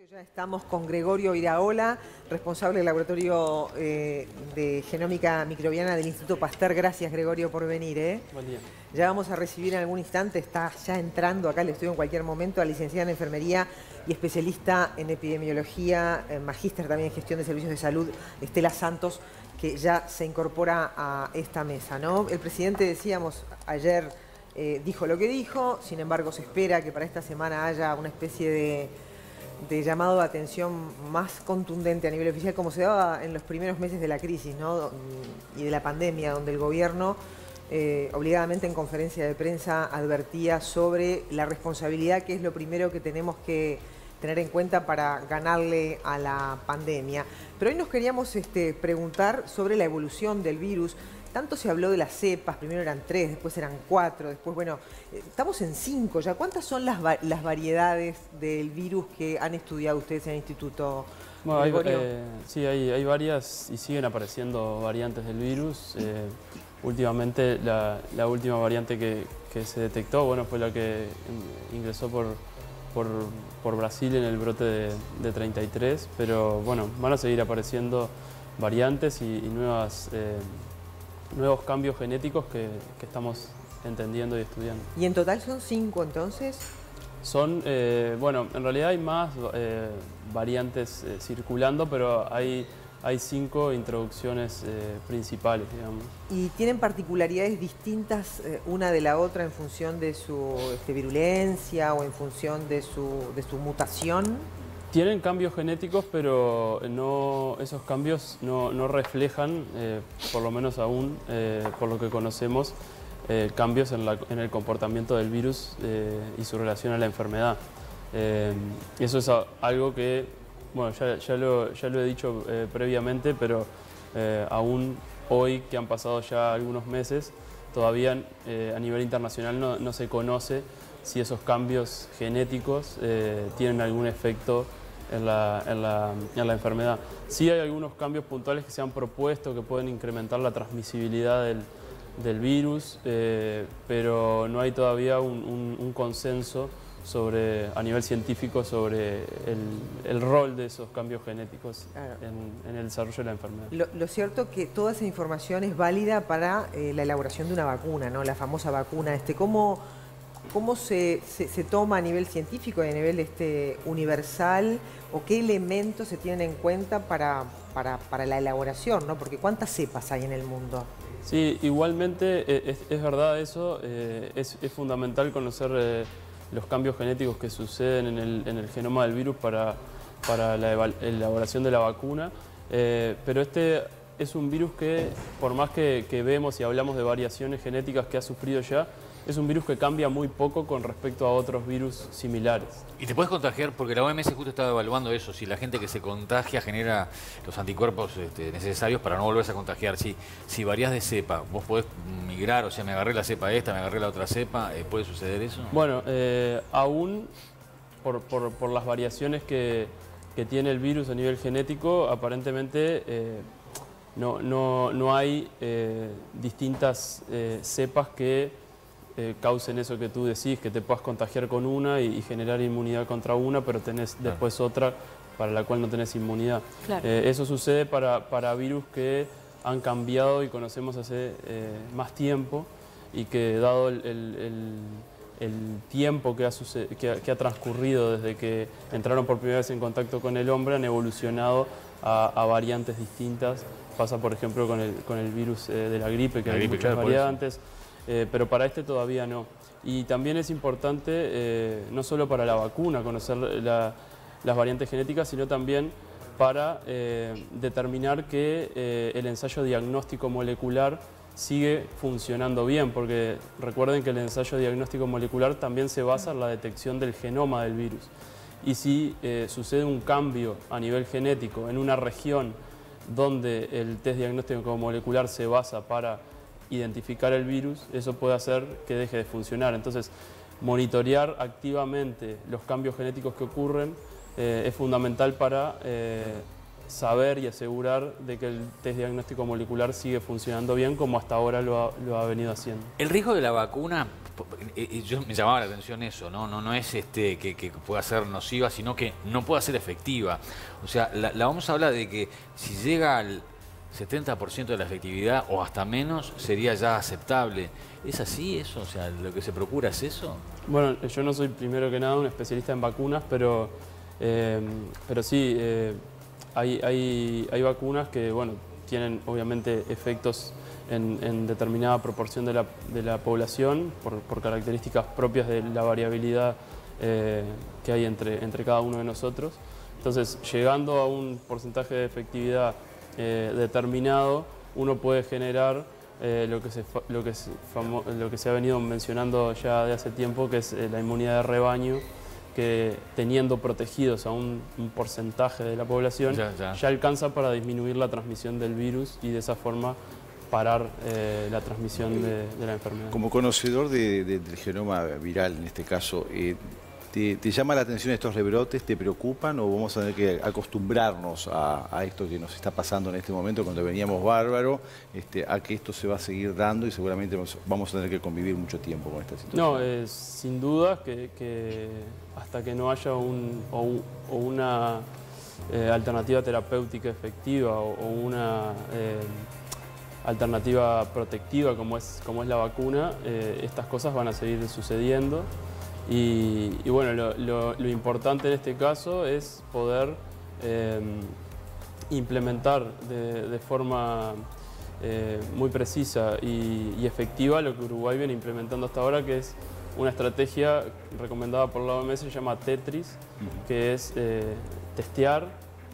Ya estamos con Gregorio Iraola, responsable del laboratorio de genómica microbiana del Instituto Pasteur. Gracias, Gregorio, por venir. Buen día. Ya vamos a recibir en algún instante, está ya entrando acá al estudio en cualquier momento, a licenciada en enfermería y especialista en epidemiología, magíster también en gestión de servicios de salud, Estela Santos, que ya se incorpora a esta mesa, ¿no? El presidente, decíamos ayer, dijo lo que dijo, sin embargo se espera que para esta semana haya una especie de llamado de atención más contundente a nivel oficial, como se daba en los primeros meses de la crisis, ¿no? Y de la pandemia, donde el gobierno obligadamente en conferencia de prensa advertía sobre la responsabilidad, que es lo primero que tenemos que tener en cuenta para ganarle a la pandemia. Pero hoy nos queríamos preguntar sobre la evolución del virus. Tanto se habló de las cepas, primero eran 3, después eran 4, después, bueno, estamos en 5 ya. ¿Cuántas son las variedades del virus que han estudiado ustedes en el instituto? Bueno, sí, hay varias y siguen apareciendo variantes del virus. Últimamente la última variante que se detectó, bueno, fue la que ingresó por Brasil en el brote de 33, pero bueno, van a seguir apareciendo variantes y nuevos cambios genéticos que estamos entendiendo y estudiando. ¿Y en total son 5 entonces? Son, bueno, en realidad hay más variantes circulando, pero hay 5 introducciones principales, digamos. ¿Y tienen particularidades distintas una de la otra en función de su virulencia o en función de su mutación? Tienen cambios genéticos, pero esos cambios no reflejan, por lo menos aún, por lo que conocemos, cambios en el comportamiento del virus y su relación a la enfermedad. Eso es algo que, bueno, ya lo he dicho previamente, pero aún hoy, que han pasado ya algunos meses, todavía a nivel internacional no se conoce si esos cambios genéticos tienen algún efecto en la enfermedad. Sí hay algunos cambios puntuales que se han propuesto que pueden incrementar la transmisibilidad del virus, pero no hay todavía un consenso a nivel científico sobre el rol de esos cambios genéticos en el desarrollo de la enfermedad. Lo cierto es que toda esa información es válida para la elaboración de una vacuna, ¿no? La famosa vacuna. ¿Cómo se toma a nivel científico y a nivel universal, o qué elementos se tienen en cuenta para la elaboración, ¿no? Porque ¿cuántas cepas hay en el mundo? Sí, igualmente es verdad eso, es fundamental conocer los cambios genéticos que suceden en el genoma del virus para la elaboración de la vacuna, pero este es un virus que, por más que vemos y hablamos de variaciones genéticas que ha sufrido ya, es un virus que cambia muy poco con respecto a otros virus similares. ¿Y te puedes contagiar? Porque la OMS justo estaba evaluando eso, si la gente que se contagia genera los anticuerpos necesarios para no volverse a contagiar. Si variás de cepa, vos podés migrar, o sea, me agarré la cepa esta, me agarré la otra cepa, ¿puede suceder eso? Bueno, aún por las variaciones que tiene el virus a nivel genético, aparentemente no hay distintas cepas que causen eso que tú decís, que te puedas contagiar con una y generar inmunidad contra una, pero tenés después otra para la cual no tenés inmunidad. Claro. Eso sucede para virus que han cambiado y conocemos hace más tiempo, y que dado el tiempo que ha transcurrido desde que entraron por primera vez en contacto con el hombre, han evolucionado a variantes distintas. Pasa, por ejemplo, con el virus de la gripe, que hay muchas variantes. Pero para este todavía no. Y también es importante, no solo para la vacuna, conocer las variantes genéticas, sino también para determinar que el ensayo diagnóstico molecular sigue funcionando bien, porque recuerden que el ensayo diagnóstico molecular también se basa en la detección del genoma del virus. Y si sucede un cambio a nivel genético en una región donde el test diagnóstico molecular se basa para identificar el virus, eso puede hacer que deje de funcionar. Entonces, monitorear activamente los cambios genéticos que ocurren es fundamental para saber y asegurar de que el test diagnóstico molecular sigue funcionando bien como hasta ahora lo ha venido haciendo. El riesgo de la vacuna, me llamaba la atención eso, no es que pueda ser nociva, sino que no pueda ser efectiva. O sea, la OMS habla de que si llega al 70% de la efectividad o hasta menos, sería ya aceptable. ¿Es así eso? O sea, ¿lo que se procura es eso? Bueno, yo no soy primero que nada un especialista en vacunas, pero sí, hay vacunas que, bueno, tienen obviamente efectos en determinada proporción de la población por características propias de la variabilidad que hay entre cada uno de nosotros. Entonces, llegando a un porcentaje de efectividad determinado, uno puede generar lo que se ha venido mencionando ya de hace tiempo, que es la inmunidad de rebaño, que teniendo protegidos a un porcentaje de la población, ya alcanza para disminuir la transmisión del virus y de esa forma parar la transmisión de la enfermedad. Como conocedor del genoma viral, en este caso, ¿te llama la atención estos rebrotes? ¿Te preocupan o vamos a tener que acostumbrarnos a esto que nos está pasando en este momento cuando veníamos bárbaro, a que esto se va a seguir dando y seguramente vamos a tener que convivir mucho tiempo con esta situación? No, sin duda que hasta que no haya una alternativa terapéutica efectiva o una alternativa protectiva como es la vacuna, estas cosas van a seguir sucediendo. Y bueno, lo importante en este caso es poder implementar de forma muy precisa y efectiva lo que Uruguay viene implementando hasta ahora, que es una estrategia recomendada por la OMS, se llama TETRIS, que es testear,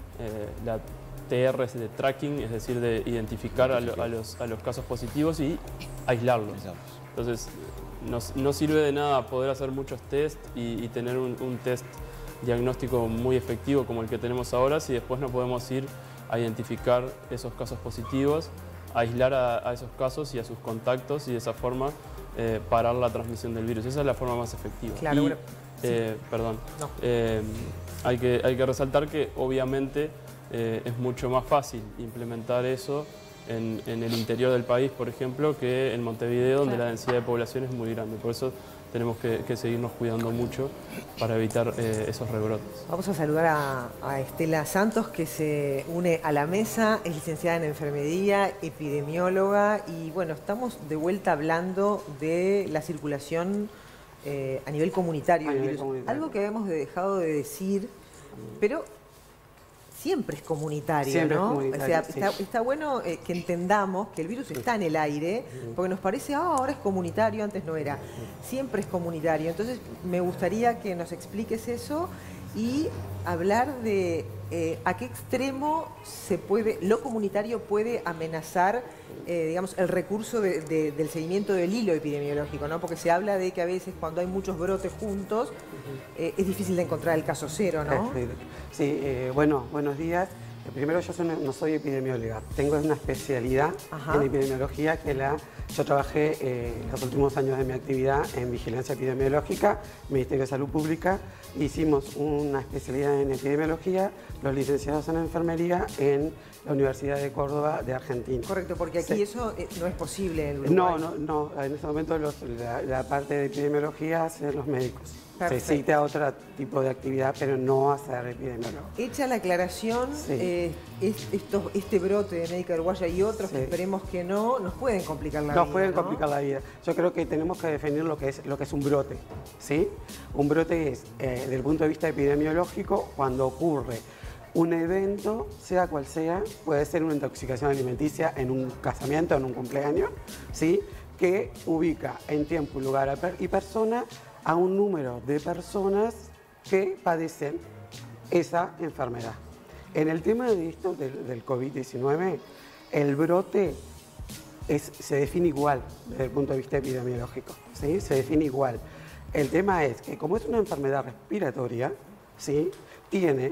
la TR es de tracking, es decir, de identificar a los casos positivos y aislarlos. Entonces, no sirve de nada poder hacer muchos test y tener un test diagnóstico muy efectivo como el que tenemos ahora si después no podemos ir a identificar esos casos positivos, aislar a esos casos y a sus contactos y de esa forma parar la transmisión del virus. Esa es la forma más efectiva. Claro, y, perdón, no. Hay que resaltar que obviamente es mucho más fácil implementar eso en el interior del país, por ejemplo, que en Montevideo, donde la densidad de población es muy grande. Por eso tenemos que seguirnos cuidando mucho para evitar esos rebrotes. Vamos a saludar a Estela Santos, que se une a la mesa, es licenciada en enfermería, epidemióloga, y bueno, estamos de vuelta hablando de la circulación a nivel comunitario del virus. Algo que habíamos dejado de decir, pero siempre es comunitario, siempre, ¿no? Es comunitario, o sea, está bueno que entendamos que el virus está en el aire, porque nos parece, ahora es comunitario, antes no era. Siempre es comunitario. Entonces, me gustaría que nos expliques eso y hablar de a qué extremo lo comunitario puede amenazar, digamos, el recurso del seguimiento del hilo epidemiológico, ¿no? Porque se habla de que a veces cuando hay muchos brotes juntos es difícil de encontrar el caso cero, ¿no? Sí, bueno, buenos días. Primero, yo no soy epidemióloga, tengo una especialidad en epidemiología yo trabajé los últimos años de mi actividad en vigilancia epidemiológica, Ministerio de Salud Pública. Hicimos una especialidad en epidemiología, los licenciados en enfermería en la Universidad de Córdoba de Argentina. Correcto, porque aquí eso no es posible en Uruguay. No, en este momento la parte de epidemiología hacen los médicos. Perfecto. Se cita otro tipo de actividad, pero no hacer epidemiólogo. Hecha la aclaración, este brote de Médica Uruguaya y otros que esperemos que no, nos pueden complicar la vida. Nos pueden complicar la vida. Yo creo que tenemos que definir lo que es un brote, ¿sí? Un brote es, desde el punto de vista epidemiológico, cuando ocurre un evento, sea cual sea, puede ser una intoxicación alimenticia en un casamiento, en un cumpleaños, ¿sí? Que ubica en tiempo, lugar y persona a un número de personas que padecen esa enfermedad. En el tema de esto del COVID-19, el brote se define igual desde el punto de vista epidemiológico, ¿sí? Se define igual. El tema es que como es una enfermedad respiratoria, ¿sí? Tiene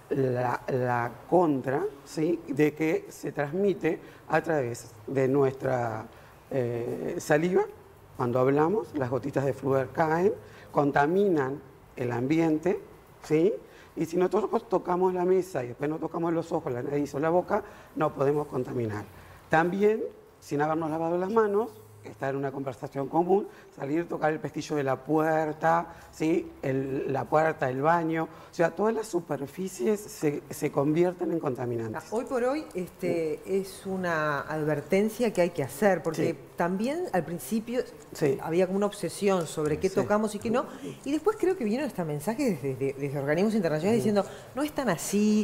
la contra, ¿sí? De que se transmite a través de nuestra saliva. Cuando hablamos, las gotitas de flúor caen, contaminan el ambiente, ¿sí? Y si nosotros tocamos la mesa y después no tocamos los ojos, la nariz o la boca, no podemos contaminar. También, sin habernos lavado las manos, estar en una conversación común, salir, tocar el pestillo de la puerta, ¿sí? La puerta, el baño, o sea, todas las superficies se convierten en contaminantes. Hoy por hoy es una advertencia que hay que hacer, porque Sí. también al principio Sí. había como una obsesión sobre qué Sí. tocamos y qué no, y después creo que vinieron estos mensajes desde organismos internacionales diciendo, no es tan así,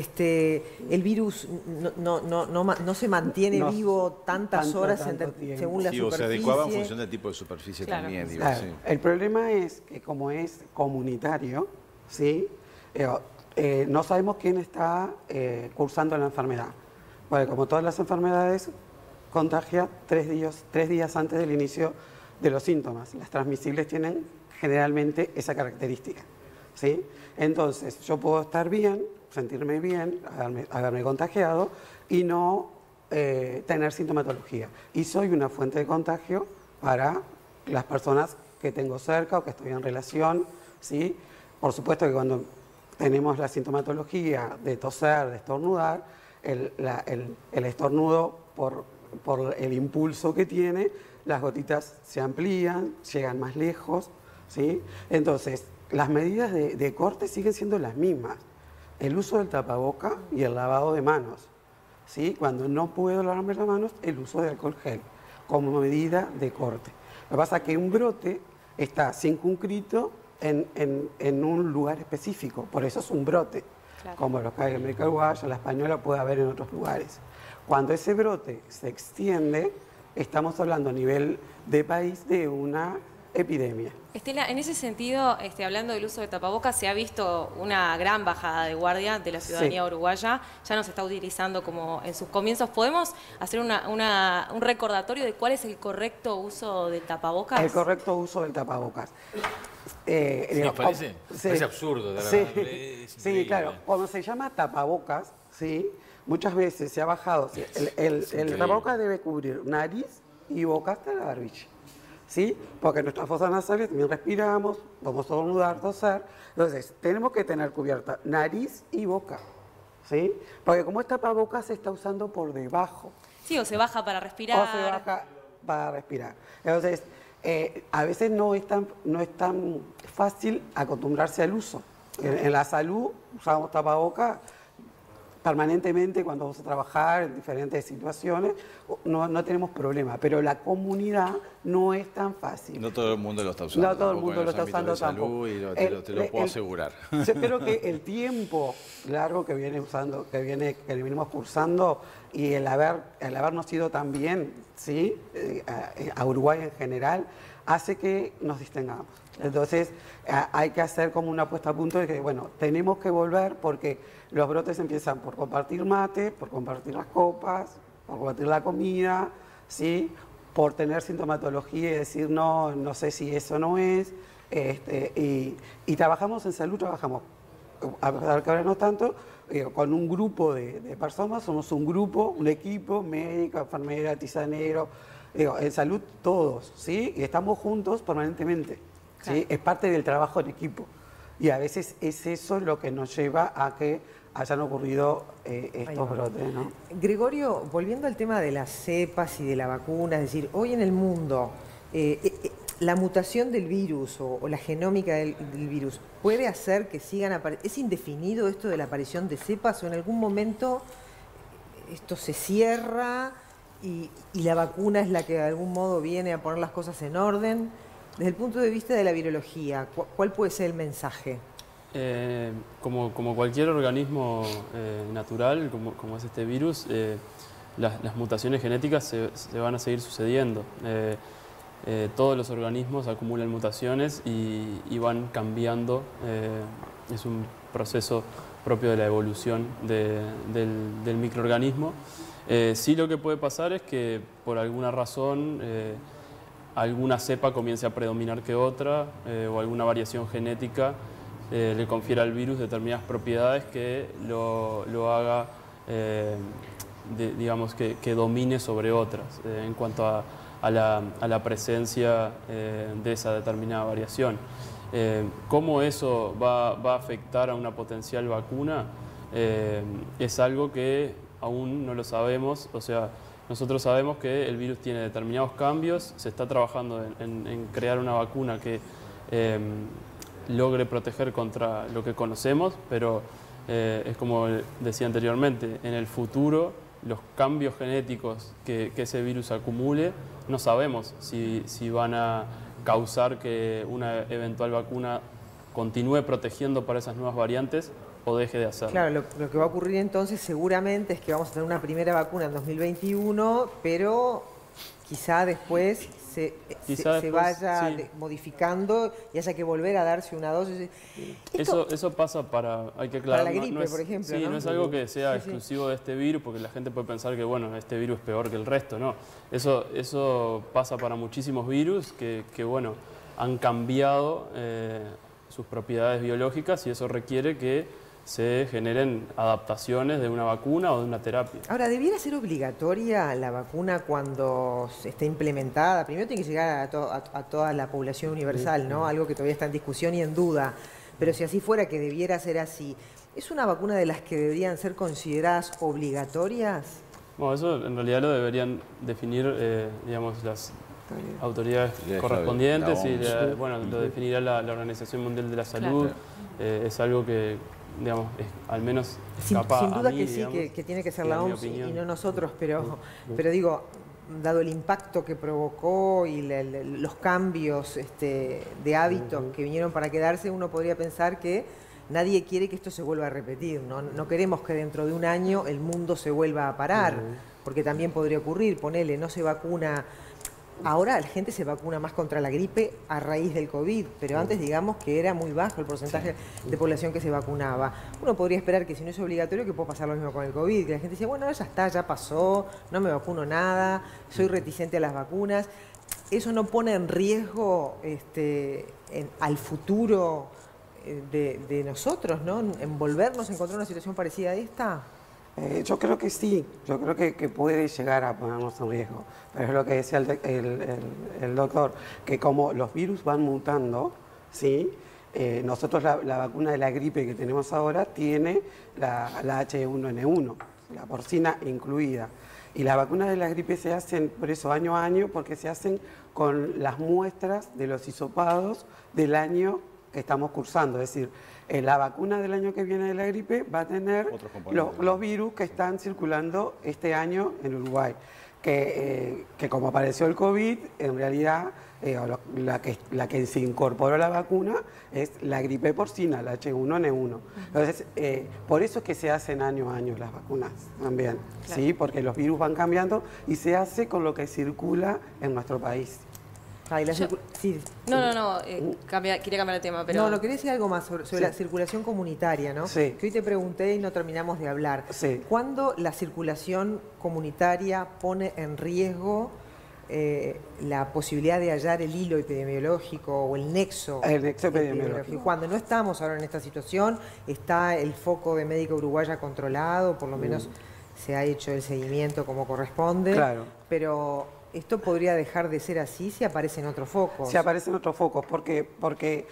el virus no se mantiene No, vivo tantas horas tanto tiempo. según la Sí, o se superficie. adecuaba en función del tipo de superficie Claro. también, digo, Claro, sí. el problema es que como es comunitario, ¿sí? No sabemos quién está cursando la enfermedad. Porque como todas las enfermedades, contagia 3 días antes del inicio de los síntomas. Las transmisibles tienen generalmente esa característica, ¿sí? Entonces, yo puedo estar bien, sentirme bien, haberme contagiado y no tener sintomatología. Y soy una fuente de contagio para las personas que tengo cerca o que estoy en relación, ¿sí? Por supuesto que cuando tenemos la sintomatología de toser, de estornudar, el estornudo por el impulso que tiene, las gotitas se amplían, llegan más lejos, ¿sí? Entonces, las medidas de corte siguen siendo las mismas. El uso del tapaboca y el lavado de manos, ¿sí? Cuando no puedo lavarme las manos, el uso de alcohol gel como medida de corte. Lo que pasa es que un brote está circunscrito en un lugar específico, por eso es un brote, Claro. como los que hay en América Uruguaya, la española puede haber en otros lugares. Cuando ese brote se extiende, estamos hablando a nivel de país de una epidemia. Estela, en ese sentido, hablando del uso de tapabocas, se ha visto una gran bajada de guardia de la ciudadanía Sí. uruguaya. Ya no se está utilizando como en sus comienzos. ¿Podemos hacer un recordatorio de cuál es el correcto uso del tapabocas? El correcto uso del tapabocas. ¿Sí, os parece? Sí. Parece absurdo, de Sí. verdad. Es Sí, increíble. claro. Cuando se llama tapabocas, ¿sí? Muchas veces se ha bajado. ¿Sí? El increíble. tapabocas debe cubrir nariz y boca hasta la barbilla, ¿sí? Porque en nuestras fosas nasales también respiramos, vamos a estornudar, toser. Entonces, tenemos que tener cubierta nariz y boca, ¿sí? Porque como esta tapabocas se está usando por debajo, Sí, o se baja para respirar. o se baja para respirar. Entonces, a veces no es tan fácil acostumbrarse al uso. En la salud usamos tapabocas permanentemente cuando vamos a trabajar en diferentes situaciones, no tenemos problema, pero la comunidad no es tan fácil. No todo el mundo lo está usando. No todo el tampoco mundo en lo los está ámbitos usando de salud, tampoco. y te lo puedo asegurar. Yo creo que el tiempo largo que venimos cursando y el habernos ido tan bien, ¿sí? A Uruguay en general, hace que nos distengamos. Entonces, hay que hacer como una puesta a punto de que, bueno, tenemos que volver porque los brotes empiezan por compartir mate, por compartir las copas, por compartir la comida, ¿sí? Por tener sintomatología y decir, no sé si eso no es. Y trabajamos en salud, a pesar que ahora no tanto, con un grupo de personas, somos un grupo, un equipo, médico, enfermera, tisanero, en salud todos, ¿sí? Y estamos juntos permanentemente, ¿sí? Claro. Es parte del trabajo en equipo. Y a veces es eso lo que nos lleva a que hayan ocurrido estos brotes, ¿no? Gregorio, volviendo al tema de las cepas y de la vacuna, es decir, hoy en el mundo, la mutación del virus o la genómica del virus puede hacer que sigan apareciendo. ¿Es indefinido esto de la aparición de cepas o en algún momento esto se cierra y la vacuna es la que de algún modo viene a poner las cosas en orden? Desde el punto de vista de la virología, ¿cuál puede ser el mensaje? Como cualquier organismo natural, como es este virus, las mutaciones genéticas se van a seguir sucediendo. Todos los organismos acumulan mutaciones y van cambiando. Es un proceso propio de la evolución del microorganismo. Sí, lo que puede pasar es que por alguna razón alguna cepa comience a predominar que otra o alguna variación genética le confiera al virus determinadas propiedades que lo haga, digamos, que domine sobre otras en cuanto a la presencia de esa determinada variación. ¿Cómo eso va a afectar a una potencial vacuna? Es algo que aún no lo sabemos. O sea, nosotros sabemos que el virus tiene determinados cambios, se está trabajando en crear una vacuna que logre proteger contra lo que conocemos, pero es como decía anteriormente, en el futuro los cambios genéticos que ese virus acumule, no sabemos si van a causar que una eventual vacuna continúe protegiendo para esas nuevas variantes o deje de hacerlo. Claro, lo que va a ocurrir entonces seguramente es que vamos a tener una primera vacuna en 2021, pero quizá después se vaya modificando y haya que volver a darse una dosis. Eso pasa hay que aclarar. Para la gripe, por ejemplo. Sí, no es algo que sea exclusivo de este virus, porque la gente puede pensar que, bueno, este virus es peor que el resto, no. Eso pasa para muchísimos virus que bueno, han cambiado sus propiedades biológicas y eso requiere que se generen adaptaciones de una vacuna o de una terapia. Ahora, ¿debiera ser obligatoria la vacuna cuando esté implementada? Primero tiene que llegar a toda la población universal, ¿no? Algo que todavía está en discusión y en duda. Pero si así fuera que debiera ser así, ¿es una vacuna de las que deberían ser consideradas obligatorias? Bueno, eso en realidad lo deberían definir, digamos, las autoridades correspondientes y bueno, lo definirá la Organización Mundial de la Salud. Claro. Es algo que, digamos, al menos capaz sin duda a mí, que sí, digamos, que tiene que ser la OMS y no nosotros, pero digo, dado el impacto que provocó y los cambios de hábitos que vinieron para quedarse, uno podría pensar que nadie quiere que esto se vuelva a repetir. No queremos que dentro de un año el mundo se vuelva a parar, porque también podría ocurrir, ponele, no se vacuna. Ahora la gente se vacuna más contra la gripe a raíz del COVID, pero antes digamos que era muy bajo el porcentaje de población que se vacunaba. Uno podría esperar que si no es obligatorio que pueda pasar lo mismo con el COVID, que la gente dice, bueno, ya está, ya pasó, no me vacuno nada, soy reticente a las vacunas. ¿Eso no pone en riesgo al futuro de nosotros, ¿no? En volvernos a encontrar una situación parecida a esta? Yo creo que sí, yo creo que puede llegar a ponernos en riesgo, pero es lo que decía el doctor, que como los virus van mutando, ¿sí? Nosotros la vacuna de la gripe que tenemos ahora tiene la H1N1, la porcina incluida, y las vacunas de la gripe se hacen por eso año a año, porque se hacen con las muestras de los hisopados del año que estamos cursando, es decir, la vacuna del año que viene de la gripe va a tener los virus que están circulando este año en Uruguay, que como apareció el COVID, en realidad la que se incorporó a la vacuna es la gripe porcina, la H1N1. Entonces, por eso es que se hacen año a año las vacunas también, claro. ¿Sí? Porque los virus van cambiando y se hace con lo que circula en nuestro país. Quería cambiar el tema, pero... No, quería decir algo más sobre la circulación comunitaria, ¿no? Sí. Que hoy te pregunté y no terminamos de hablar. Sí. ¿Cuándo la circulación comunitaria pone en riesgo la posibilidad de hallar el hilo epidemiológico o el nexo epidemiológico? Cuando no estamos ahora en esta situación, está el foco de médica uruguaya controlado, por lo menos se ha hecho el seguimiento como corresponde, claro. Pero... ¿esto podría dejar de ser así si aparecen otros focos? Si aparecen otros focos, porque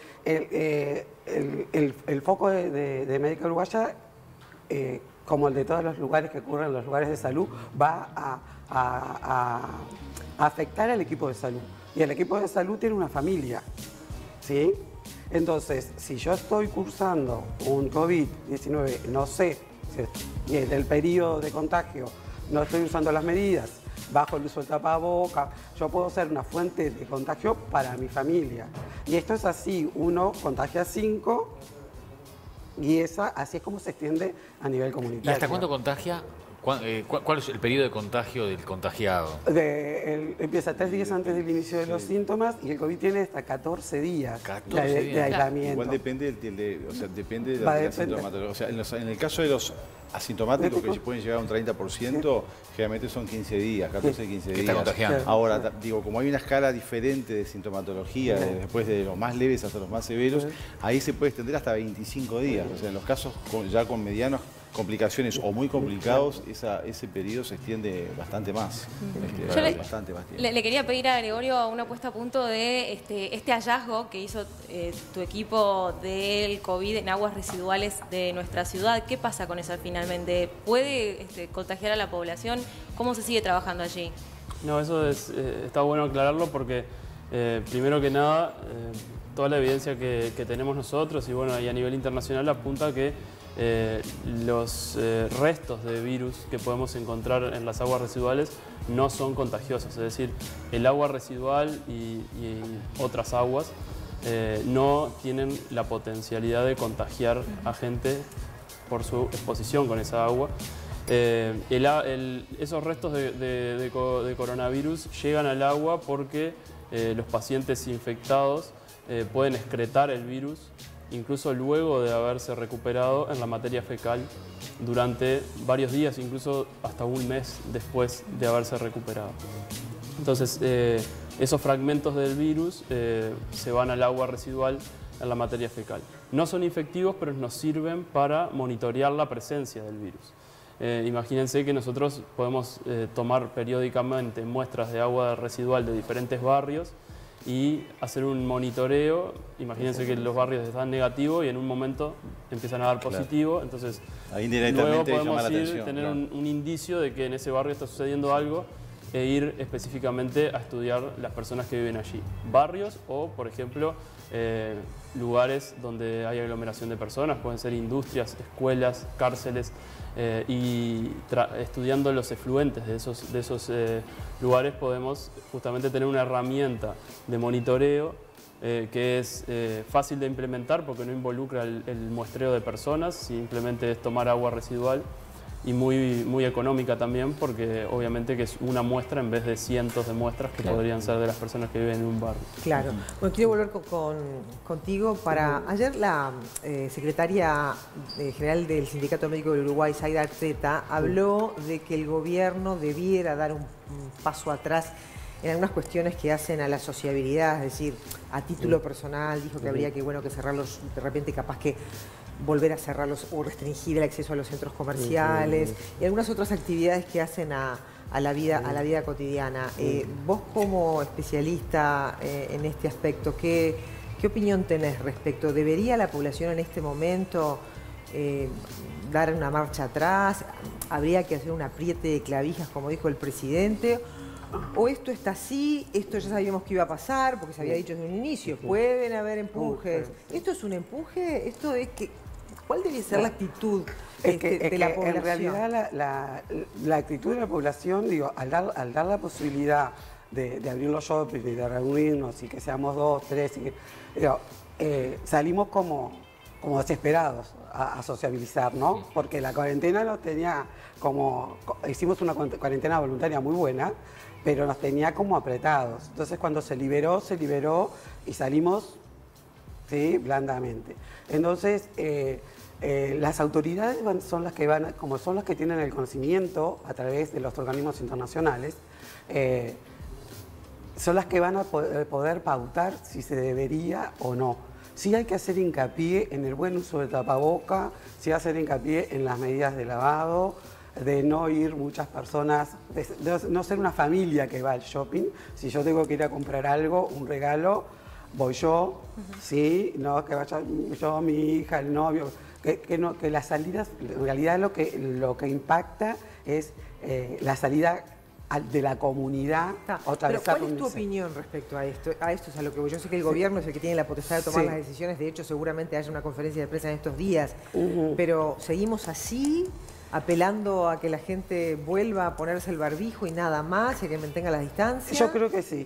el foco de médica uruguaya, como el de todos los lugares que ocurren en los lugares de salud, va a afectar al equipo de salud. Y el equipo de salud tiene una familia, ¿sí? Entonces, si yo estoy cursando un COVID-19, no sé, y en el periodo de contagio no estoy usando las medidas, bajo el uso del tapaboca, yo puedo ser una fuente de contagio para mi familia. Y esto es así, uno contagia a 5 y así es como se extiende a nivel comunitario. ¿Y hasta cuándo contagia? ¿Cuál es el periodo de contagio del contagiado? Empieza 3 días antes del inicio de los síntomas y el COVID tiene hasta 14 días, 14 días. de aislamiento. Igual depende depende de la sintomatología. O sea, en el caso de los asintomáticos, que pueden llegar a un 30%, generalmente son 15 días, 14, 15 días. Está contagiando. Ahora, digo, como hay una escala diferente de sintomatología, después de los más leves hasta los más severos, ahí se puede extender hasta 25 días. O sea, en los casos ya con medianos complicaciones o muy complicados, ese periodo se extiende bastante más. Bastante más tiempo. Le quería pedir a Gregorio una puesta a punto de este hallazgo que hizo tu equipo del COVID en aguas residuales de nuestra ciudad. ¿Qué pasa con eso finalmente? ¿Puede contagiar a la población? ¿Cómo se sigue trabajando allí? No, eso está bueno aclararlo porque, primero que nada, toda la evidencia que tenemos nosotros y, bueno, y a nivel internacional apunta a que los restos de virus que podemos encontrar en las aguas residuales no son contagiosos. Es decir, el agua residual y otras aguas no tienen la potencialidad de contagiar a gente por su exposición con esa agua. Esos restos de coronavirus llegan al agua porque los pacientes infectados pueden excretar el virus incluso luego de haberse recuperado en la materia fecal durante varios días, incluso hasta un mes después de haberse recuperado. Entonces, esos fragmentos del virus se van al agua residual en la materia fecal. No son infectivos, pero nos sirven para monitorear la presencia del virus. Imagínense que nosotros podemos tomar periódicamente muestras de agua residual de diferentes barrios y hacer un monitoreo. Imagínense que los barrios están negativos y en un momento empiezan a dar positivo, entonces ahí luego podemos llama la atención, tener un indicio de que en ese barrio está sucediendo algo e ir específicamente a estudiar las personas que viven allí. Barrios o, por ejemplo, lugares donde hay aglomeración de personas, pueden ser industrias, escuelas, cárceles, y estudiando los efluentes de esos lugares podemos justamente tener una herramienta de monitoreo que es fácil de implementar porque no involucra el muestreo de personas, simplemente es tomar agua residual, y muy económica también porque obviamente que es una muestra en vez de cientos de muestras que podrían ser de las personas que viven en un barrio. Claro. Bueno, quiero volver contigo para... Ayer la secretaria general del Sindicato Médico del Uruguay, Zaida Arteta, habló de que el gobierno debiera dar un paso atrás en algunas cuestiones que hacen a la sociabilidad, es decir, a título personal, dijo que habría que cerrarlos, de repente capaz que volver a cerrarlos o restringir el acceso a los centros comerciales y algunas otras actividades que hacen a la vida cotidiana. Vos como especialista en este aspecto, ¿qué opinión tenés respecto? ¿Debería la población en este momento dar una marcha atrás? ¿Habría que hacer un apriete de clavijas, como dijo el presidente? ¿O esto está así? Esto ya sabíamos que iba a pasar, porque se había dicho desde un inicio. Pueden haber empujes. ¿Esto es un empuje? ¿Esto es que cuál debe ser la actitud de la población? En realidad la actitud de la población, digo, al dar la posibilidad de abrir los shoppings y de reunirnos y que seamos 2, 3, salimos como desesperados a sociabilizar, ¿no? Porque la cuarentena nos tenía hicimos una cuarentena voluntaria muy buena, pero nos tenía como apretados. Entonces cuando se liberó y salimos, sí, blandamente. Entonces las autoridades son las que son las que tienen el conocimiento a través de los organismos internacionales, son las que van a poder pautar si se debería o no. Sí hay que hacer hincapié en el buen uso del tapaboca, sí hacer hincapié en las medidas de lavado, de no ir muchas personas, de no ser una familia que va al shopping. Si yo tengo que ir a comprar algo, un regalo, voy yo, sí, no que vaya yo, mi hija, el novio, que las salidas, en realidad lo que impacta es la salida de la comunidad. Pero ¿cuál es tu opinión respecto a esto? A esto es a lo que voy. Yo sé que el gobierno es el que tiene la potestad de tomar las decisiones, de hecho seguramente haya una conferencia de prensa en estos días, pero ¿seguimos así, apelando a que la gente vuelva a ponerse el barbijo y nada más, y que mantenga las distancias? Yo creo que sí,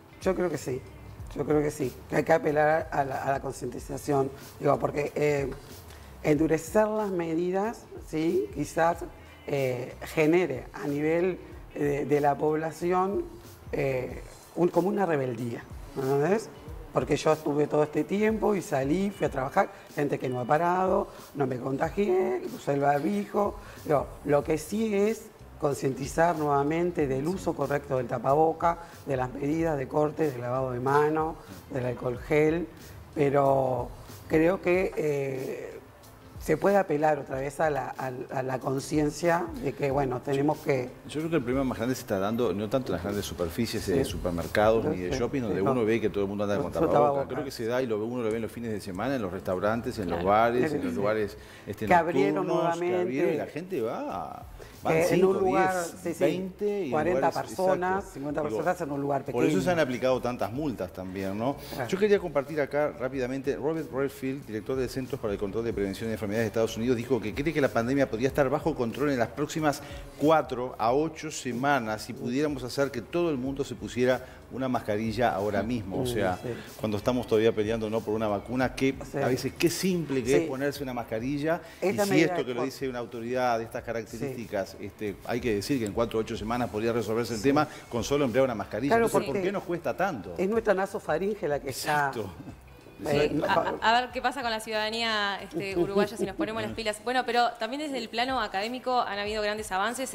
que hay que apelar a la concientización, digo, porque endurecer las medidas, sí, quizás genere a nivel de la población como una rebeldía, ¿entendés? Porque yo estuve todo este tiempo y salí, fui a trabajar, gente que no ha parado, no me contagié, usé el barbijo. Lo que sí es concientizar nuevamente del uso correcto del tapaboca, de las medidas de corte, del lavado de manos, del alcohol gel, pero creo que se puede apelar otra vez a la conciencia de que, bueno, tenemos que... Yo creo que el problema más grande se está dando, no tanto en las grandes superficies de supermercados ni de shopping, donde uno ve que todo el mundo anda con tapabocas. Creo que se da y uno lo ve en los fines de semana, en los restaurantes, en los bares, en los lugares que abrieron nuevamente. Que abrieron y la gente va... Van 5, en un lugar, 10, 20 y 40 lugares, personas, exacto. 50 personas en un lugar pequeño. Por eso se han aplicado tantas multas también, ¿no? Yo quería compartir acá rápidamente, Robert Redfield, director de Centros para el Control de Prevención de Enfermedades de Estados Unidos, dijo que cree que la pandemia podría estar bajo control en las próximas 4 a 8 semanas si pudiéramos hacer que todo el mundo se pusiera una mascarilla ahora mismo. O sea, cuando estamos todavía peleando no por una vacuna, que a veces qué simple que es ponerse una mascarilla. Y si esto que lo dice una autoridad de estas características, hay que decir que en 4 o 8 semanas podría resolverse el tema con solo emplear una mascarilla. Claro, entonces, ¿por qué nos cuesta tanto? Es nuestra nasofaringe la que Exacto. A ver qué pasa con la ciudadanía uruguaya si nos ponemos las pilas. Bueno, pero también desde el plano académico han habido grandes avances.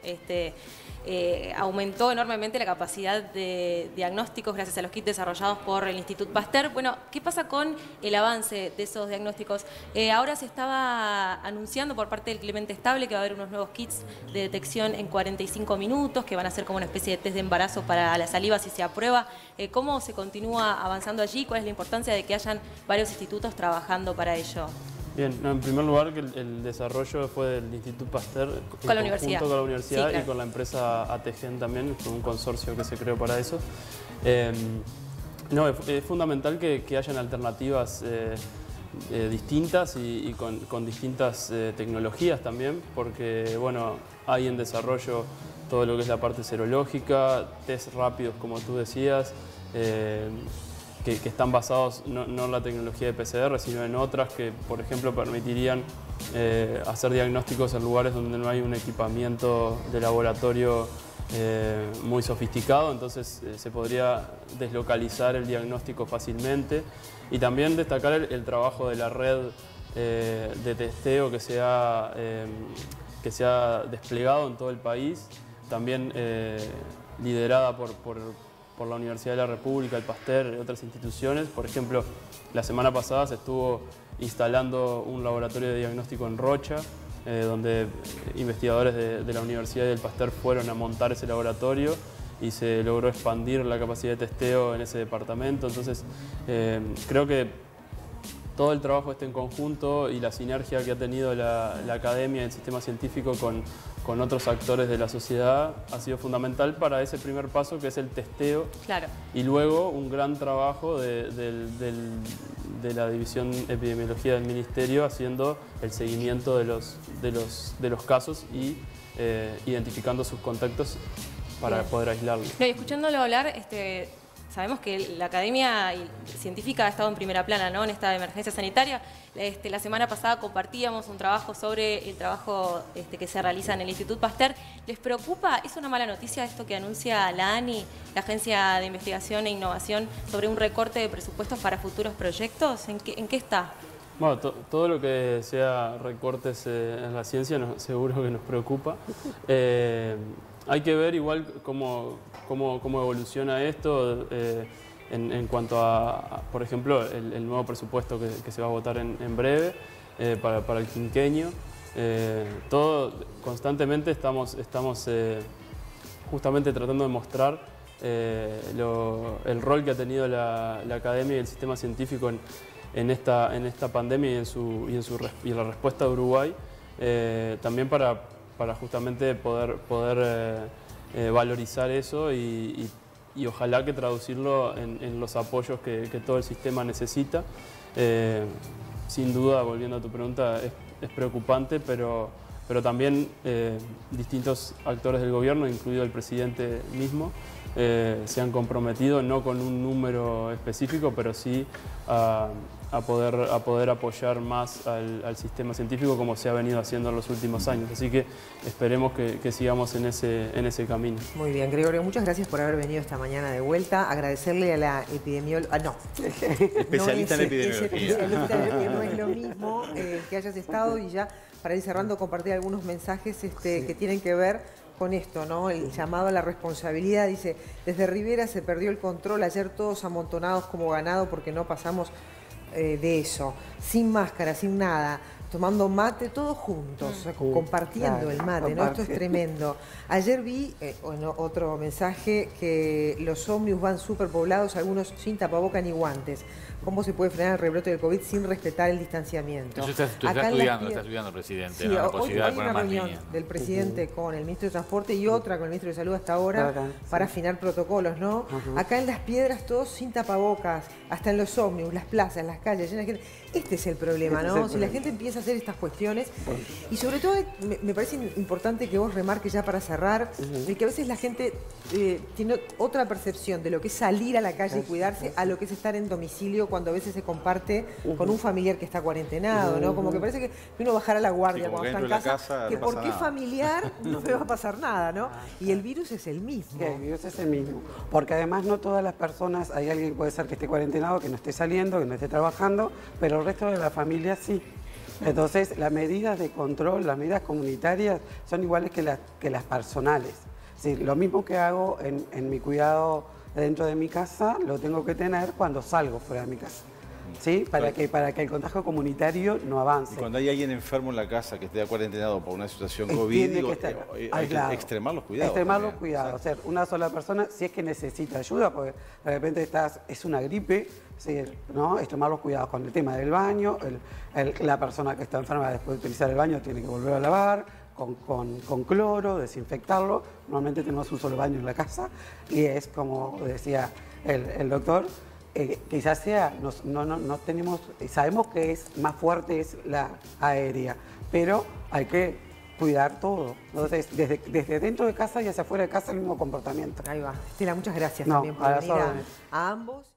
Aumentó enormemente la capacidad de diagnósticos gracias a los kits desarrollados por el Instituto Pasteur. Bueno, ¿qué pasa con el avance de esos diagnósticos? Ahora se estaba anunciando por parte del Clemente Estable que va a haber unos nuevos kits de detección en 45 minutos, que van a ser como una especie de test de embarazo para la saliva si se aprueba. ¿Cómo se continúa avanzando allí? ¿Cuál es la importancia de que hayan varios institutos trabajando para ello? Bien, en primer lugar que el desarrollo fue del Instituto Pasteur con la universidad, con la universidad, sí, claro, y con la empresa ATGEN también, con un consorcio que se creó para eso. No, es fundamental que hayan alternativas distintas y con distintas tecnologías también, porque bueno, hay en desarrollo todo lo que es la parte serológica, test rápidos como tú decías, que están basados no en la tecnología de PCR, sino en otras que, por ejemplo, permitirían hacer diagnósticos en lugares donde no hay un equipamiento de laboratorio muy sofisticado, entonces se podría deslocalizar el diagnóstico fácilmente. Y también destacar el trabajo de la red de testeo que se ha desplegado en todo el país, también liderada por la Universidad de la República, el Pasteur y otras instituciones. Por ejemplo, la semana pasada se estuvo instalando un laboratorio de diagnóstico en Rocha, donde investigadores de la Universidad y del Pasteur fueron a montar ese laboratorio y se logró expandir la capacidad de testeo en ese departamento. Entonces, creo que todo el trabajo en conjunto y la sinergia que ha tenido la academia y el sistema científico con otros actores de la sociedad ha sido fundamental para ese primer paso, que es el testeo. Claro. Y luego un gran trabajo de la División de Epidemiología del Ministerio haciendo el seguimiento de los casos y identificando sus contactos para poder aislarlos. No, y escuchándolo hablar, sabemos que la academia científica ha estado en primera plana, ¿no?, en esta emergencia sanitaria. La semana pasada compartíamos un trabajo sobre el trabajo que se realiza en el Instituto Pasteur. ¿Les preocupa? ¿Es una mala noticia esto que anuncia la ANI, la Agencia de Investigación e Innovación, sobre un recorte de presupuestos para futuros proyectos? ¿En qué está? Bueno, todo lo que sea recortes en la ciencia seguro que nos preocupa. Hay que ver igual cómo evoluciona esto en cuanto a, por ejemplo, el nuevo presupuesto que se va a votar en breve para el quinquenio. Todo constantemente estamos justamente tratando de mostrar el rol que ha tenido la academia y el sistema científico en esta pandemia y la respuesta de Uruguay, también para justamente poder valorizar eso y ojalá que traducirlo en los apoyos que todo el sistema necesita. Sin duda, volviendo a tu pregunta, es preocupante, pero también distintos actores del gobierno, incluido el presidente mismo, se han comprometido, no con un número específico, pero sí a poder apoyar más al sistema científico como se ha venido haciendo en los últimos años. Así que esperemos que sigamos en ese camino. Muy bien, Gregorio, muchas gracias por haber venido esta mañana de vuelta. Agradecerle a la epidemióloga... Especialista en epidemiología. No es lo mismo que hayas estado, y ya para ir cerrando compartir algunos mensajes que tienen que ver con esto, ¿no? El llamado a la responsabilidad. Dice, desde Rivera se perdió el control, ayer todos amontonados como ganado porque no pasamos de eso, sin máscara, sin nada. tomando mate, todos juntos, o sea, compartiendo Claro, el mate, ¿no? Esto es tremendo. Ayer vi otro mensaje que los ómnibus van superpoblados, algunos sin tapaboca ni guantes. ¿Cómo se puede frenar el rebrote del COVID sin respetar el distanciamiento? Eso está estudiando el presidente, Sí, ¿no? La hoy posibilidad de hay poner una más reunión líneas. del presidente con el ministro de Transporte y otra con el ministro de Salud hasta ahora para afinar protocolos, ¿no? Acá en Las Piedras todos sin tapabocas, hasta en los ómnibus, las plazas, las calles llenas de gente. Este es el problema, ¿no? Si la gente empieza a hacer estas cuestiones, y sobre todo me parece importante que vos remarques ya para cerrar, de que a veces la gente tiene otra percepción de lo que es salir a la calle y cuidarse a lo que es estar en domicilio cuando a veces se comparte con un familiar que está cuarentenado, ¿no? Como que parece que uno bajará la guardia cuando está en casa, que porque es familiar no me va a pasar nada, ¿no? Y el virus es el mismo. Sí, el virus es el mismo. Porque además no todas las personas, hay alguien que puede ser que esté cuarentenado, que no esté saliendo, que no esté trabajando, pero el resto de la familia sí. Entonces, las medidas de control, las medidas comunitarias son iguales que las personales. Sí, lo mismo que hago en mi cuidado dentro de mi casa, lo tengo que tener cuando salgo fuera de mi casa. ¿Sí? Para que el contagio comunitario no avance. Y cuando hay alguien enfermo en la casa que esté cuarentenado por una situación COVID, Tiene que estar hay que extremar los cuidados. Extremar los también. cuidados. O sea, una sola persona, si es que necesita ayuda, porque de repente es una gripe, ¿sí? ¿No? Extremar los cuidados con el tema del baño, la persona que está enferma después de utilizar el baño tiene que volver a lavar, con cloro, desinfectarlo. Normalmente tenemos un solo baño en la casa y es como decía el doctor, quizás sea, no tenemos, sabemos que es más fuerte es la aérea, pero hay que cuidar todo. Entonces, desde dentro de casa y hacia afuera de casa el mismo comportamiento. Ahí va. Estela, muchas gracias No, también por a las venir órdenes. a ambos.